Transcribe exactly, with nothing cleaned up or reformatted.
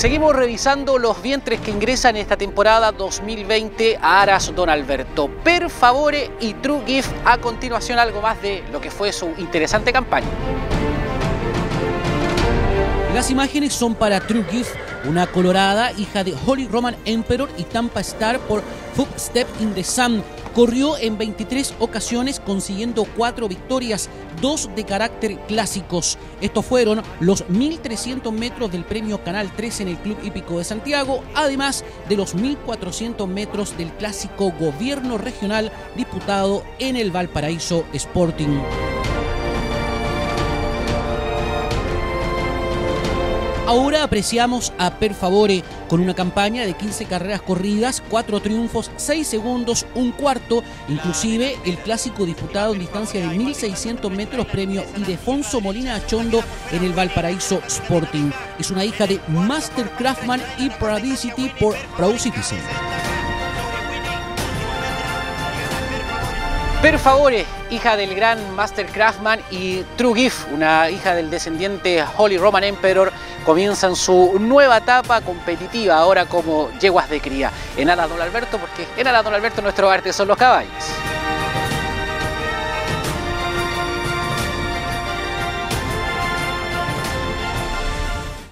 Seguimos revisando los vientres que ingresan en esta temporada dos mil veinte a Aras Don Alberto. Per Favore y True Gift, a continuación algo más de lo que fue su interesante campaña. Las imágenes son para True Gift, una colorada hija de Holy Roman Emperor y Tampa Star por Footstep in the Sun. Corrió en veintitrés ocasiones consiguiendo cuatro victorias, dos de carácter clásicos. Estos fueron los mil trescientos metros del premio Canal tres en el Club Hípico de Santiago, además de los mil cuatrocientos metros del clásico Gobierno Regional disputado en el Valparaíso Sporting. Ahora apreciamos a Per Favore con una campaña de quince carreras corridas, cuatro triunfos, seis segundos, un cuarto, inclusive el clásico disputado en distancia de mil seiscientos metros premio Ildefonso Molina Achondo en el Valparaíso Sporting. Es una hija de Master Craftman y Pravicity por Praucitizen. Per Favore, hija del gran Master Craftman, y True Gift, una hija del descendiente Holy Roman Emperor, comienzan su nueva etapa competitiva ahora como yeguas de cría en Aras Don Alberto, porque en Aras Don Alberto nuestro arte son los caballos.